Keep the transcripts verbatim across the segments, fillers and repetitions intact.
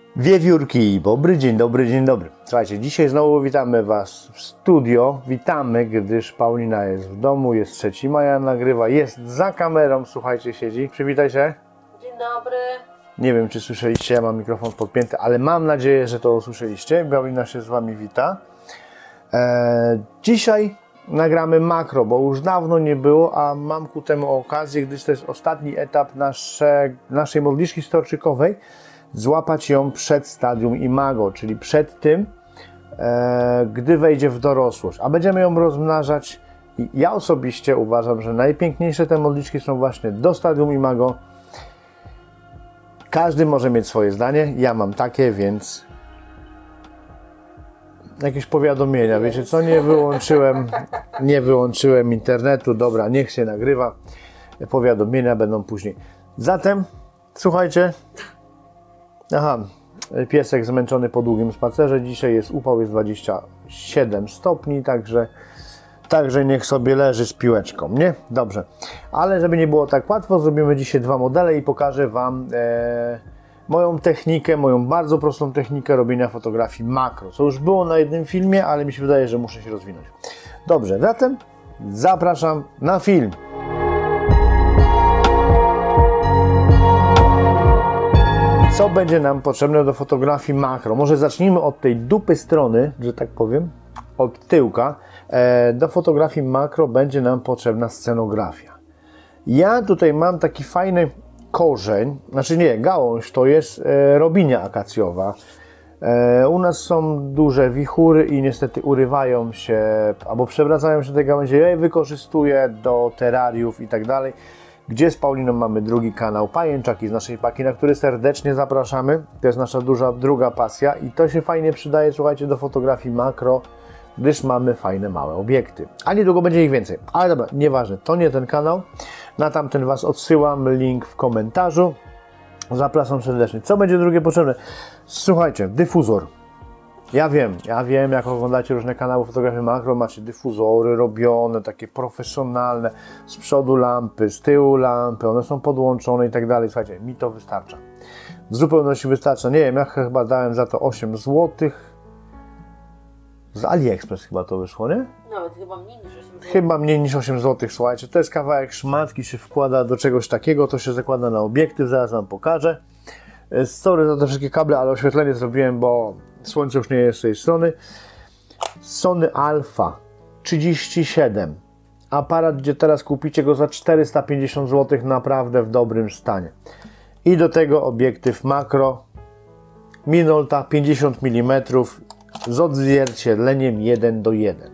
Wiewiórki, dobry dzień dobry, dzień dobry. Słuchajcie, dzisiaj znowu witamy Was w studio. Witamy, gdyż Paulina jest w domu, jest trzeciego maja, nagrywa, jest za kamerą, słuchajcie, siedzi. Przywitaj się. Dzień dobry. Nie wiem, czy słyszeliście, ja mam mikrofon podpięty, ale mam nadzieję, że to usłyszeliście. Paulina się z Wami wita. Eee, dzisiaj nagramy makro, bo już dawno nie było, a mam ku temu okazję, gdyż to jest ostatni etap nasze, naszej modliszki storczykowej. Złapać ją przed stadium imago, czyli przed tym, e, gdy wejdzie w dorosłość, a będziemy ją rozmnażać. I ja osobiście uważam, że najpiękniejsze te modliczki są właśnie do stadium imago. Każdy może mieć swoje zdanie, ja mam takie, więc jakieś powiadomienia, wiecie co, nie wyłączyłem, nie wyłączyłem internetu, dobra, niech się nagrywa, powiadomienia będą później. Zatem, słuchajcie, aha, piesek zmęczony po długim spacerze. Dzisiaj jest upał, jest dwadzieścia siedem stopni, także, także niech sobie leży z piłeczką, nie? Dobrze. Ale żeby nie było tak łatwo, zrobimy dzisiaj dwa modele i pokażę Wam e, moją technikę, moją bardzo prostą technikę robienia fotografii makro, co już było na jednym filmie, ale mi się wydaje, że muszę się rozwinąć. Dobrze, zatem zapraszam na film. Co będzie nam potrzebne do fotografii makro? Może zacznijmy od tej dupy strony, że tak powiem, od tyłka. E, do fotografii makro będzie nam potrzebna scenografia. Ja tutaj mam taki fajny korzeń, znaczy nie, gałąź, to jest e, robinia akacjowa. E, u nas są duże wichury i niestety urywają się, albo przewracają się te gałęzie. Ja je wykorzystuję do terrariów i tak dalej. Gdzie z Pauliną mamy drugi kanał Pajęczaki z naszej paki, na który serdecznie zapraszamy. To jest nasza duża druga pasja i to się fajnie przydaje, słuchajcie, do fotografii makro, gdyż mamy fajne małe obiekty. A niedługo będzie ich więcej. Ale dobra, nieważne, to nie ten kanał. Na tamten Was odsyłam, link w komentarzu. Zapraszam serdecznie. Co będzie drugie potrzebne? Słuchajcie, dyfuzor. Ja wiem, ja wiem, jak oglądacie różne kanały fotografii makro, macie dyfuzory robione, takie profesjonalne, z przodu lampy, z tyłu lampy, one są podłączone i tak dalej. Słuchajcie, mi to wystarcza. W zupełności wystarcza. Nie wiem, ja chyba dałem za to osiem złotych. Z AliExpress chyba to wyszło, nie? Nawet chyba mniej niż osiem złotych. Chyba mniej niż osiem złotych, słuchajcie. To jest kawałek szmatki, się wkłada do czegoś takiego, to się zakłada na obiektyw, zaraz Wam pokażę. Sorry za te wszystkie kable, ale oświetlenie zrobiłem, bo słońce już nie jest z tej strony. Sony Alpha trzydzieści siedem. Aparat, gdzie teraz kupicie go za czterysta pięćdziesiąt złotych, naprawdę w dobrym stanie. I do tego obiektyw makro Minolta pięćdziesiąt milimetrów z odzwierciedleniem jeden do jeden.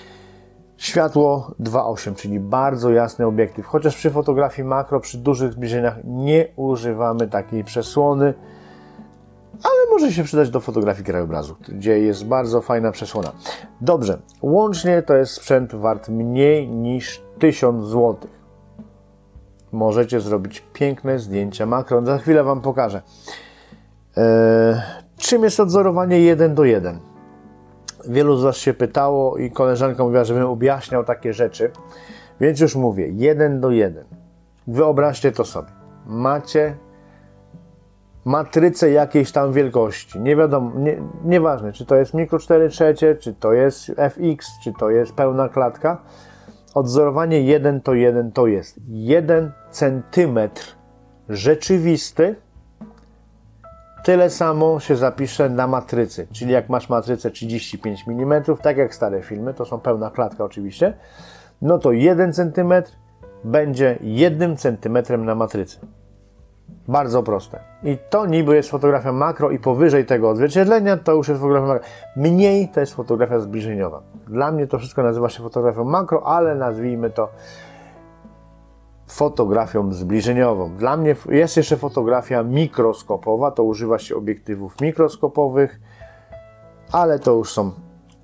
Światło dwa osiem, czyli bardzo jasny obiektyw. Chociaż przy fotografii makro, przy dużych zbliżeniach nie używamy takiej przesłony, ale może się przydać do fotografii krajobrazu, gdzie jest bardzo fajna przesłona. Dobrze, łącznie to jest sprzęt wart mniej niż tysiąc złotych. Możecie zrobić piękne zdjęcia makro. Za chwilę Wam pokażę. Eee, czym jest odzorowanie jeden do jeden? Wielu z Was się pytało i koleżanka mówiła, żebym objaśniał takie rzeczy, więc już mówię, jeden do jeden. Wyobraźcie to sobie. Macie matrycę jakiejś tam wielkości, nie wiadomo, nie, nieważne, czy to jest mikro cztery trzecie, czy to jest F X, czy to jest pełna klatka. Odzorowanie jeden do jeden to jest jeden centymetr rzeczywisty. Tyle samo się zapisze na matrycy, czyli jak masz matrycę trzydzieści pięć milimetrów, tak jak stare filmy, to są pełna klatka oczywiście, no to jeden centymetr będzie jednym centymetrem na matrycy. Bardzo proste. I to niby jest fotografia makro i powyżej tego odzwierciedlenia to już jest fotografia makro. Mniej to jest fotografia zbliżeniowa. Dla mnie to wszystko nazywa się fotografią makro, ale nazwijmy to fotografią zbliżeniową. Dla mnie jest jeszcze fotografia mikroskopowa, to używa się obiektywów mikroskopowych, ale to już są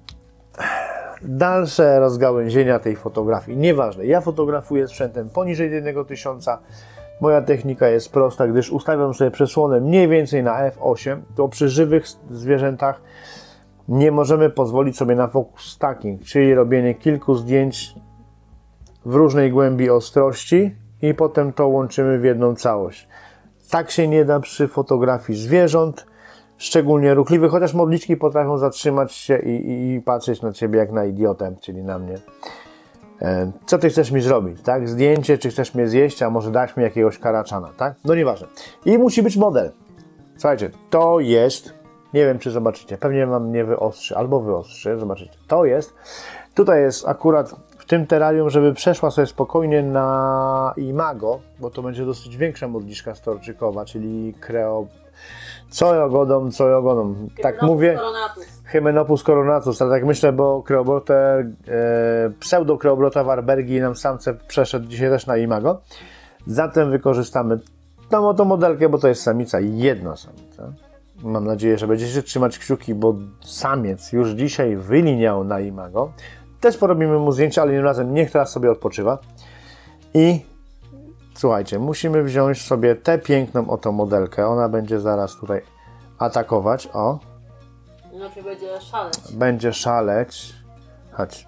dalsze rozgałęzienia tej fotografii. Nieważne, ja fotografuję sprzętem poniżej jednego tysiąca. Moja technika jest prosta, gdyż ustawiam sobie przesłonę mniej więcej na F osiem, to przy żywych zwierzętach nie możemy pozwolić sobie na focus stacking, czyli robienie kilku zdjęć w różnej głębi ostrości i potem to łączymy w jedną całość. Tak się nie da przy fotografii zwierząt, szczególnie ruchliwy, chociaż modliczki potrafią zatrzymać się i, i, i patrzeć na ciebie jak na idiotę, czyli na mnie. E, co ty chcesz mi zrobić, tak? Zdjęcie, czy chcesz mnie zjeść, a może dać mi jakiegoś karaczana, tak? No nieważne. I musi być model. Słuchajcie, to jest, nie wiem czy zobaczycie, pewnie wam nie wyostrzy, albo wyostrzy, zobaczycie. To jest, tutaj jest akurat w tym terrarium, żeby przeszła sobie spokojnie na imago, bo to będzie dosyć większa modliszka storczykowa, czyli kreo... Co ja ogodą, co ja ogodą. Tak mówię. Coronatus. Hymenopus coronatus, ale tak myślę, bo kreobrotę, e, pseudo-kreobrota Warbergi nam samce przeszedł dzisiaj też na imago. Zatem wykorzystamy tą oto modelkę, bo to jest samica, jedna samica. Mam nadzieję, że będziecie trzymać kciuki, bo samiec już dzisiaj wyliniał na imago. Też porobimy mu zdjęcia, ale tym razem niech teraz sobie odpoczywa. I słuchajcie, musimy wziąć sobie tę piękną oto modelkę. Ona będzie zaraz tutaj atakować. O. Znaczy będzie szaleć. Będzie szaleć. Chodź.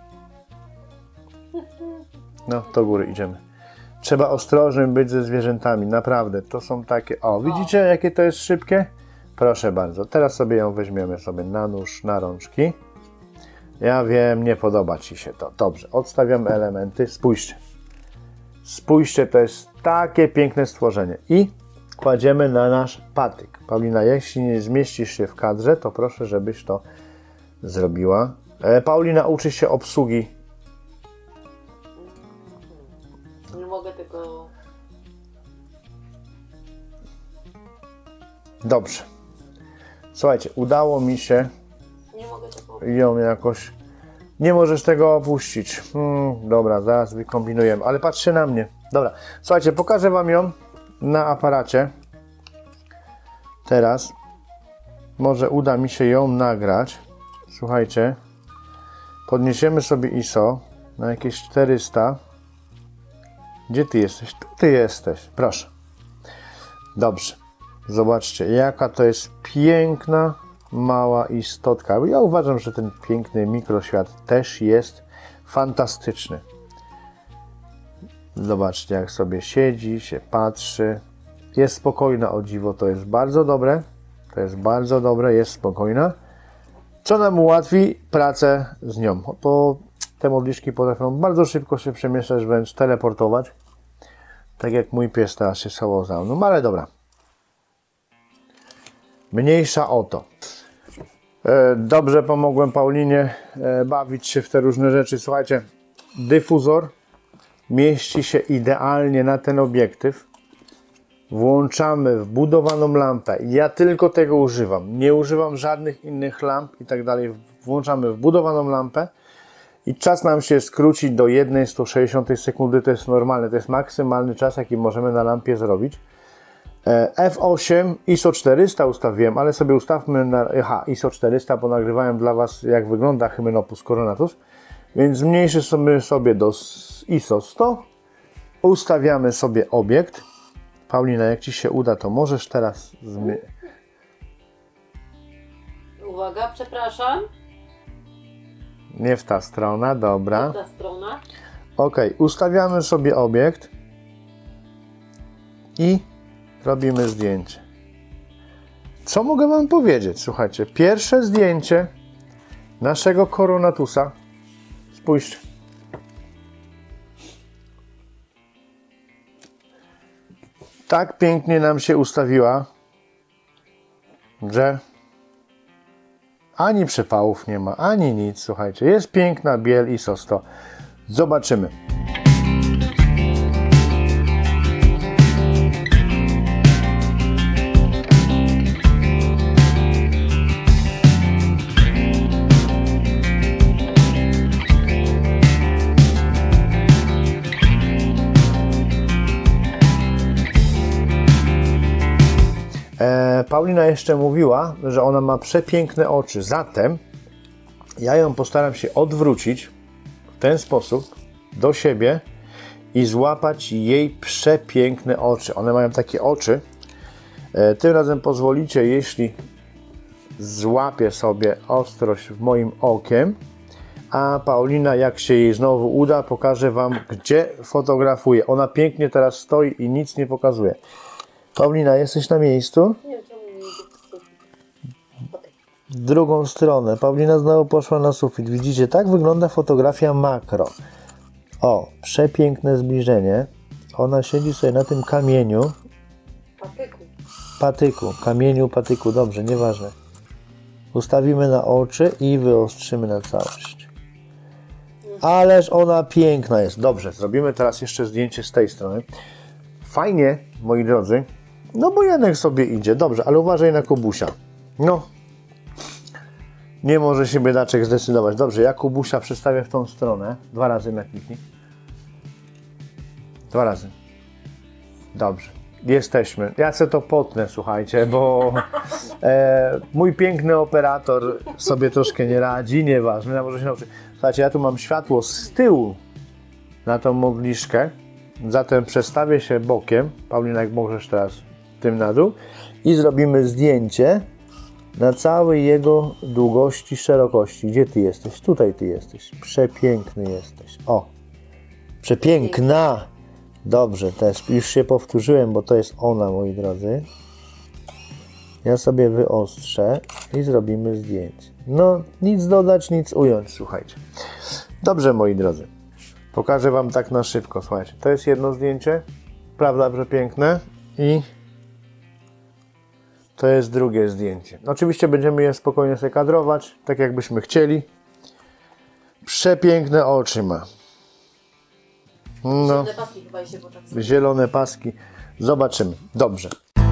No, do góry idziemy. Trzeba ostrożnym być ze zwierzętami. Naprawdę, to są takie... O, widzicie jakie to jest szybkie? Proszę bardzo. Teraz sobie ją weźmiemy sobie na nóż, na rączki. Ja wiem, nie podoba ci się to. Dobrze, odstawiamy elementy. Spójrzcie. Spójrzcie, to jest takie piękne stworzenie. I kładziemy na nasz patyk. Paulina, jeśli nie zmieścisz się w kadrze, to proszę, żebyś to zrobiła. E, Paulina uczy się obsługi. Nie mogę tylko... Dobrze. Słuchajcie, udało mi się Nie mogę tego... ją jakoś... Nie możesz tego opuścić. Hmm, dobra, zaraz wykombinujemy, ale patrzcie na mnie. Dobra, słuchajcie, pokażę wam ją na aparacie. Teraz może uda mi się ją nagrać. Słuchajcie, podniesiemy sobie I S O na jakieś czterysta. Gdzie ty jesteś? Tu ty jesteś, proszę. Dobrze, zobaczcie, jaka to jest piękna, mała istotka. Ja uważam, że ten piękny mikroświat też jest fantastyczny. Zobaczcie, jak sobie siedzi, się patrzy. Jest spokojna, o dziwo, to jest bardzo dobre. To jest bardzo dobre, jest spokojna. Co nam ułatwi pracę z nią, bo te modliszki potrafią bardzo szybko się przemieszczać, wręcz teleportować. Tak jak mój pies teraz się schował za mną, no ale dobra. Mniejsza o to. Dobrze pomogłem Paulinie bawić się w te różne rzeczy. Słuchajcie, dyfuzor mieści się idealnie na ten obiektyw. Włączamy wbudowaną lampę. Ja tylko tego używam. Nie używam żadnych innych lamp i tak dalej. Włączamy wbudowaną lampę i czas nam się skróci do jednej sto sześćdziesiątej sekundy. To jest normalne. To jest maksymalny czas, jaki możemy na lampie zrobić. F osiem, I S O czterysta ustawiłem, ale sobie ustawmy na aha, I S O czterysta, bo nagrywałem dla Was, jak wygląda Hymenopus coronatus. Więc zmniejszymy sobie do I S O sto. Ustawiamy sobie obiekt. Paulina, jak Ci się uda, to możesz teraz zmy... Uwaga, przepraszam. Nie w ta strona, dobra. Nie ta strona. Ok, ustawiamy sobie obiekt i robimy zdjęcie. Co mogę Wam powiedzieć? Słuchajcie, pierwsze zdjęcie naszego Coronatusa. Spójrzcie. Tak pięknie nam się ustawiła, że ani przypałów nie ma, ani nic. Słuchajcie, jest piękna biel I S O sto. Zobaczymy. Paulina jeszcze mówiła, że ona ma przepiękne oczy, zatem ja ją postaram się odwrócić w ten sposób do siebie i złapać jej przepiękne oczy. One mają takie oczy. Tym razem pozwolicie, jeśli złapię sobie ostrość w moim okiem, a Paulina, jak się jej znowu uda, pokaże Wam, gdzie fotografuje. Ona pięknie teraz stoi i nic nie pokazuje. Paulina, jesteś na miejscu? Nie wiem, czemu nie idzie. W drugą stronę. Paulina znowu poszła na sufit. Widzicie, tak wygląda fotografia makro. O, przepiękne zbliżenie. Ona siedzi sobie na tym kamieniu. Patyku. Patyku, kamieniu, patyku, dobrze, nieważne. Ustawimy na oczy i wyostrzymy na całość. Ależ ona piękna jest. Dobrze, zrobimy teraz jeszcze zdjęcie z tej strony. Fajnie, moi drodzy. No bo Janek sobie idzie. Dobrze, ale uważaj na Kubusia. No. Nie może się biedaczek zdecydować. Dobrze, ja Kubusia przestawię w tą stronę. Dwa razy na kliknij. Dwa razy. Dobrze. Jesteśmy. Ja se to potnę, słuchajcie, bo e, mój piękny operator sobie troszkę nie radzi, nieważne, ja może się nauczy. Słuchajcie, ja tu mam światło z tyłu na tą modliszkę, zatem przestawię się bokiem, Paulina, jak możesz teraz tym na dół, i zrobimy zdjęcie na całej jego długości, szerokości. Gdzie ty jesteś? Tutaj ty jesteś. Przepiękny jesteś. O! Przepiękna! Dobrze, też już się powtórzyłem, bo to jest ona, moi drodzy. Ja sobie wyostrzę i zrobimy zdjęcie. No, nic dodać, nic ująć, słuchajcie. Dobrze, moi drodzy. Pokażę wam tak na szybko, słuchajcie. To jest jedno zdjęcie, prawda, że piękne, i to jest drugie zdjęcie. Oczywiście będziemy je spokojnie sobie kadrować, tak jakbyśmy chcieli. Przepiękne oczy ma. No, Zielone paski chyba się poczęły. zielone paski. Zobaczymy. Dobrze.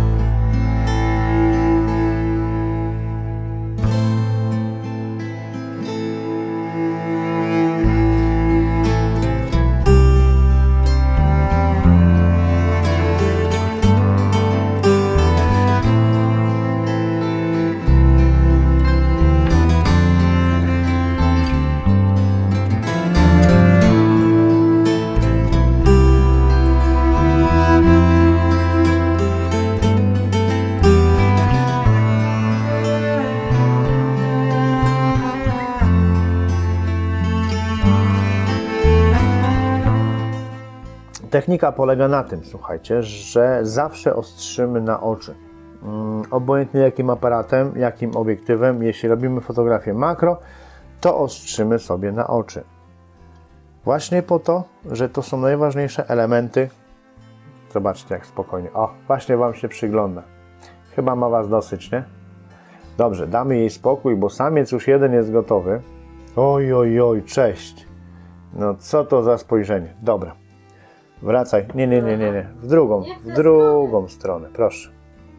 Technika polega na tym, słuchajcie, że zawsze ostrzymy na oczy. Um, obojętnie jakim aparatem, jakim obiektywem, jeśli robimy fotografię makro, to ostrzymy sobie na oczy. Właśnie po to, że to są najważniejsze elementy. Zobaczcie, jak spokojnie. O, właśnie wam się przygląda. Chyba ma was dosyć, nie? Dobrze, damy jej spokój, bo samiec już jeden jest gotowy. Oj, oj, oj, cześć. No co to za spojrzenie. Dobra. Wracaj. Nie, nie, nie, nie, nie. W drugą, w drugą stronę. Proszę.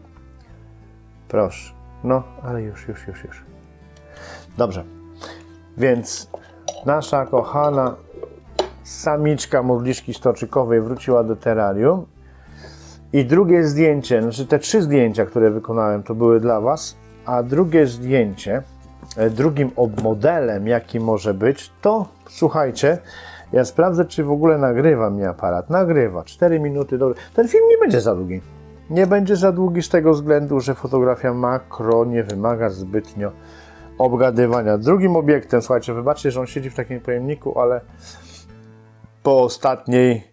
Proszę. No, ale już, już, już, już. Dobrze. Więc nasza kochana samiczka modliszki stoczykowej wróciła do terrarium. I drugie zdjęcie, znaczy te trzy zdjęcia, które wykonałem, to były dla was. A drugie zdjęcie, drugim modelem, jaki może być, to słuchajcie, ja sprawdzę, czy w ogóle nagrywa mi aparat. Nagrywa. cztery minuty. Dobrze. Ten film nie będzie za długi. Nie będzie za długi z tego względu, że fotografia makro nie wymaga zbytnio obgadywania. Drugim obiektem, słuchajcie, wybaczcie, że on siedzi w takim pojemniku, ale po ostatniej,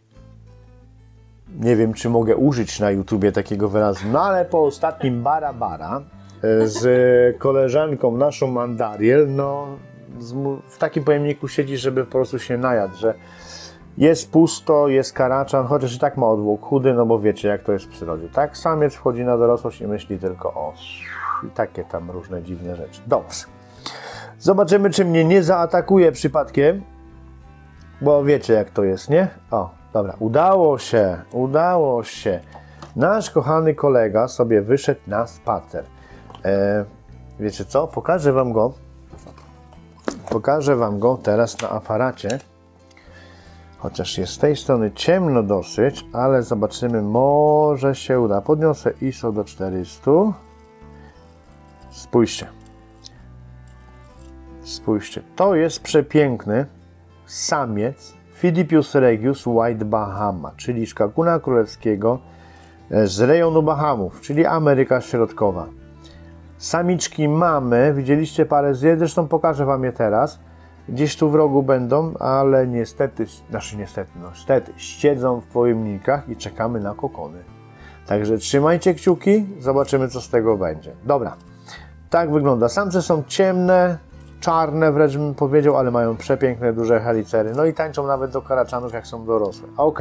nie wiem, czy mogę użyć na YouTubie takiego wyrazu, no ale po ostatnim bara bara z koleżanką naszą Mandariel, no w takim pojemniku siedzi, żeby po prostu się najadł, że jest pusto, jest karaczan, chociaż i tak ma odwłok chudy, no bo wiecie, jak to jest w przyrodzie. Tak, samiec wchodzi na dorosłość i myśli tylko o i takie tam różne dziwne rzeczy. Dobrze. Zobaczymy, czy mnie nie zaatakuje przypadkiem, bo wiecie, jak to jest, nie? O, dobra, udało się, udało się. Nasz kochany kolega sobie wyszedł na spacer. E, wiecie co? Pokażę wam go. Pokażę wam go teraz na aparacie. Chociaż jest z tej strony ciemno dosyć, ale zobaczymy, może się uda. Podniosę I S O do czterystu. Spójrzcie. Spójrzcie. To jest przepiękny samiec Phidippus regius White Bahama, czyli skakuna królewskiego z rejonu Bahamów, czyli Ameryka Środkowa. Samiczki mamy, widzieliście parę zdjęć, zresztą pokażę wam je teraz. Gdzieś tu w rogu będą, ale niestety, znaczy niestety, no niestety, siedzą w pojemnikach i czekamy na kokony. Także trzymajcie kciuki, zobaczymy, co z tego będzie. Dobra, Tak wygląda. Samce są ciemne, czarne wręcz bym powiedział, ale mają przepiękne, duże helicery. No i tańczą nawet do karaczanów, jak są dorosłe. Ok.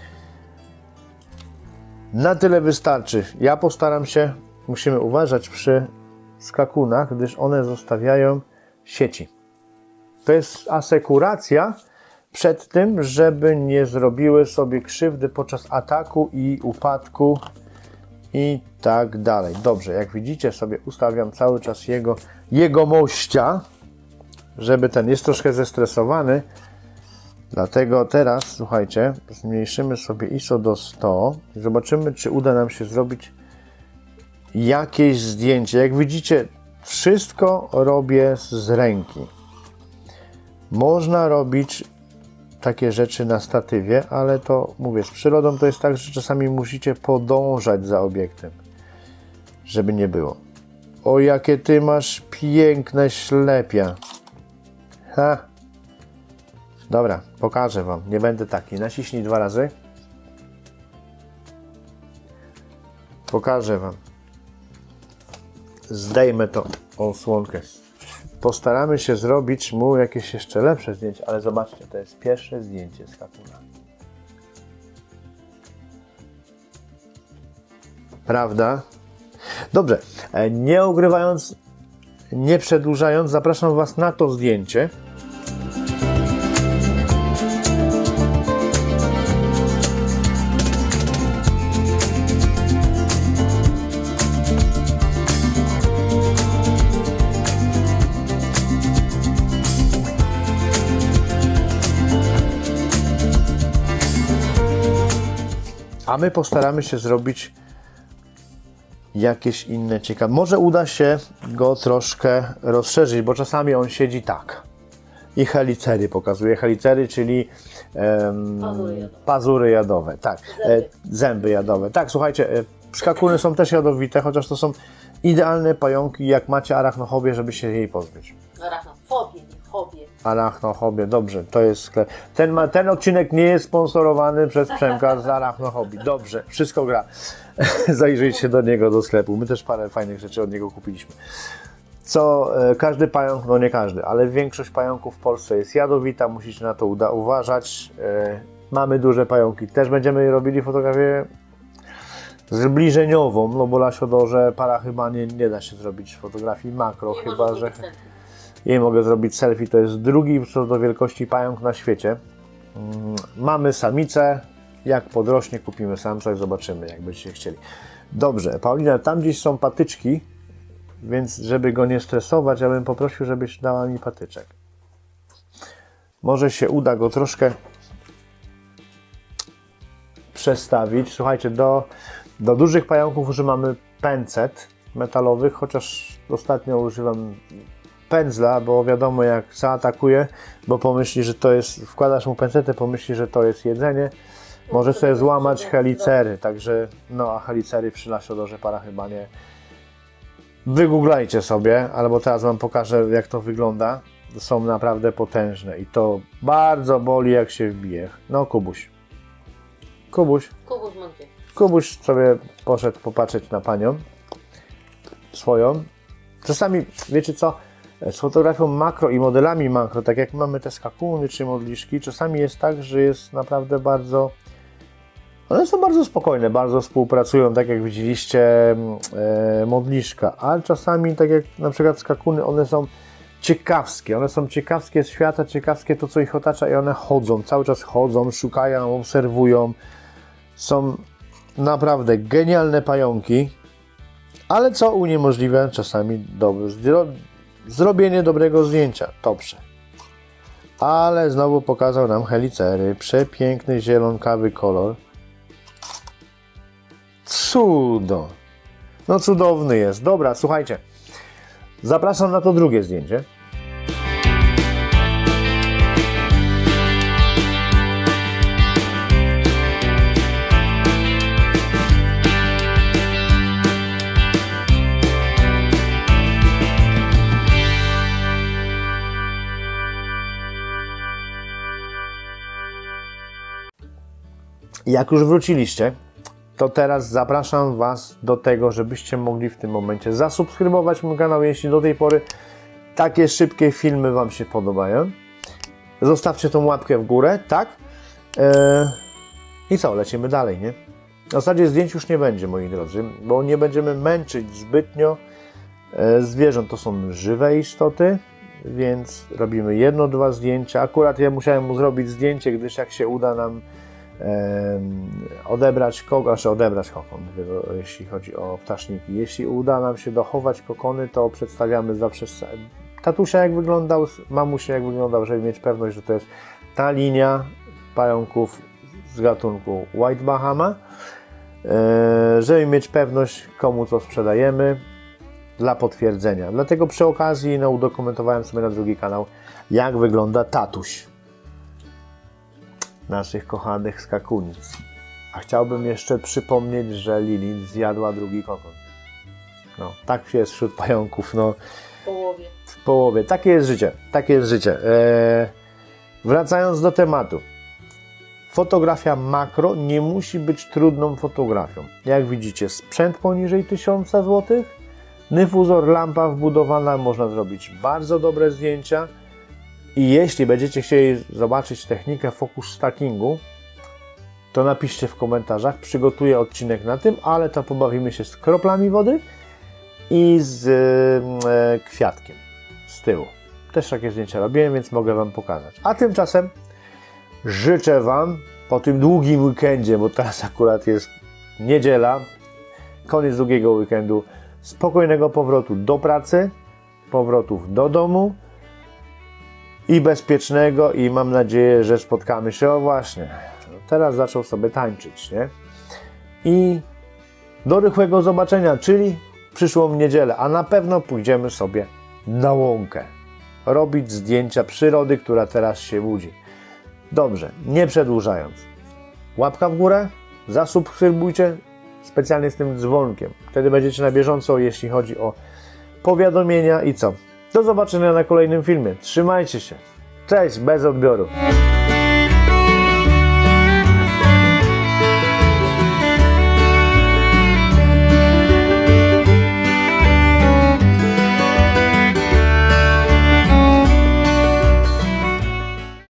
Na tyle wystarczy. Ja postaram się, musimy uważać przy skakunach, gdyż one zostawiają sieci. To jest asekuracja przed tym, żeby nie zrobiły sobie krzywdy podczas ataku i upadku i tak dalej. Dobrze, jak widzicie sobie ustawiam cały czas jego, jego mościa, żeby ten jest troszkę zestresowany. Dlatego teraz, słuchajcie, zmniejszymy sobie I S O do sto i zobaczymy, czy uda nam się zrobić jakieś zdjęcie. Jak widzicie, wszystko robię z ręki. Można robić takie rzeczy na statywie, ale to, mówię, z przyrodą to jest tak, że czasami musicie podążać za obiektem, żeby nie było. O, jakie ty masz piękne ślepia. Ha. Dobra, pokażę wam. Nie będę taki. Naciśnij dwa razy. Pokażę wam. Zdejmę to osłonkę. Postaramy się zrobić mu jakieś jeszcze lepsze zdjęcie, ale zobaczcie, to jest pierwsze zdjęcie skakuna. Prawda? Dobrze, nie ogrywając, nie przedłużając, zapraszam was na to zdjęcie. A my postaramy się zrobić jakieś inne ciekawe. Może uda się go troszkę rozszerzyć, bo czasami on siedzi tak. I helicery pokazuje. Helicery, czyli um, pazury, jadowe. pazury jadowe. Tak. Zęby. E, zęby jadowe. Tak, słuchajcie, e, skakuny są też jadowite, chociaż to są idealne pająki, jak macie arachnofobię, żeby się jej pozbyć. Arachnofobię, nie fobię. Arachnofobię, dobrze, to jest sklep. Ten, ma, ten odcinek nie jest sponsorowany przez Przemka z Arachnofobii. Dobrze, wszystko gra. Zajrzyjcie się do niego do sklepu. My też parę fajnych rzeczy od niego kupiliśmy. Co e, każdy pająk, no nie każdy, ale większość pająków w Polsce jest jadowita, musicie na to uda uważać. E, mamy duże pająki. Też będziemy robili fotografię zbliżeniową, no bo na siodorze parachybanie nie da się zrobić fotografii makro, Nie chyba że... selfie. Jej mogę zrobić selfie, to jest drugi co do wielkości pająk na świecie. Mamy samicę, jak podrośnie kupimy samca i zobaczymy, jak będziecie chcieli. Dobrze, Paulina, tam gdzieś są patyczki, więc żeby go nie stresować, ja bym poprosił, żebyś dała mi patyczek. Może się uda go troszkę przestawić. Słuchajcie, do, do dużych pająków używamy pęcet metalowych, chociaż ostatnio używam pędzla, bo wiadomo, jak zaatakuje, bo pomyśli, że to jest, wkładasz mu pęcetę, pomyśli, że to jest jedzenie, może sobie złamać helicery, także, no a helicery przy nasiodorze parachybanie wygooglajcie sobie, albo teraz wam pokażę, jak to wygląda. Są naprawdę potężne i to bardzo boli, jak się wbije. No, Kubuś. Kubuś. Kubuś mąkie. Kubuś sobie poszedł popatrzeć na panią swoją. Czasami, wiecie co, z fotografią makro i modelami makro, tak jak mamy te skakuny czy modliszki, czasami jest tak, że jest naprawdę bardzo... One są bardzo spokojne, bardzo współpracują, tak jak widzieliście e, modliszka, ale czasami, tak jak na przykład skakuny, one są ciekawskie, one są ciekawskie z świata, ciekawskie to, co ich otacza i one chodzą, cały czas chodzą, szukają, obserwują. Są naprawdę genialne pająki, ale co uniemożliwia czasami dobre, zro, zrobienie dobrego zdjęcia. Dobrze. Ale znowu pokazał nam helicery, przepiękny zielonkawy kolor. Cudo. No cudowny jest. Dobra, słuchajcie. Zapraszam na to drugie zdjęcie. Jak już wróciliście, to teraz zapraszam Was do tego, żebyście mogli w tym momencie zasubskrybować mój kanał, jeśli do tej pory takie szybkie filmy Wam się podobają. Zostawcie tą łapkę w górę, tak? Eee, I co, lecimy dalej, nie? W zasadzie zdjęć już nie będzie, moi drodzy, bo nie będziemy męczyć zbytnio e, zwierząt. To są żywe istoty, więc robimy jedno, dwa zdjęcia. Akurat ja musiałem mu zrobić zdjęcie, gdyż jak się uda nam e, odebrać kokon, znaczy odebrać kokon, jeśli chodzi o ptaszniki. Jeśli uda nam się dochować kokony, to przedstawiamy zawsze tatusia jak wyglądał, mamusia jak wyglądał, żeby mieć pewność, że to jest ta linia pająków z gatunku White Bahama, żeby mieć pewność, komu co sprzedajemy, dla potwierdzenia. Dlatego przy okazji no, udokumentowałem sobie na drugi kanał, jak wygląda tatuś naszych kochanych skakunic. A chciałbym jeszcze przypomnieć, że Lili zjadła drugi kokon. No, tak jest wśród pająków. No, W połowie. W połowie. Takie jest życie. Takie jest życie. Eee, wracając do tematu. Fotografia makro nie musi być trudną fotografią. Jak widzicie, sprzęt poniżej tysiąc złotych, dyfuzor, lampa wbudowana, można zrobić bardzo dobre zdjęcia. I jeśli będziecie chcieli zobaczyć technikę focus stackingu, to napiszcie w komentarzach. Przygotuję odcinek na tym, ale to pobawimy się z kroplami wody i z e, kwiatkiem z tyłu. Też takie zdjęcia robiłem, więc mogę Wam pokazać. A tymczasem życzę Wam po tym długim weekendzie, bo teraz akurat jest niedziela, koniec długiego weekendu, spokojnego powrotu do pracy, powrotów do domu i bezpiecznego, i mam nadzieję, że spotkamy się, o właśnie, teraz zaczął sobie tańczyć, nie? I do rychłego zobaczenia, czyli przyszłą niedzielę, a na pewno pójdziemy sobie na łąkę, robić zdjęcia przyrody, która teraz się budzi. Dobrze, nie przedłużając, łapka w górę, zasubskrybujcie, specjalnie z tym dzwonkiem. Wtedy będziecie na bieżąco, jeśli chodzi o powiadomienia i co. Do zobaczenia na kolejnym filmie. Trzymajcie się. Cześć, bez odbioru.